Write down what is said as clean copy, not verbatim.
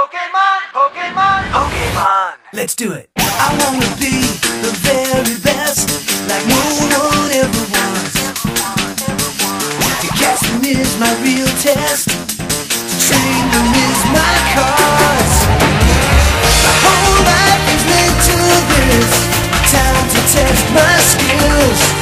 Pokemon, Pokemon, Pokemon. Let's do it. I wanna be the very best, like no one ever was. To catch them is my real test. To train them is my cause. My whole life is linked to this. Time to test my skills.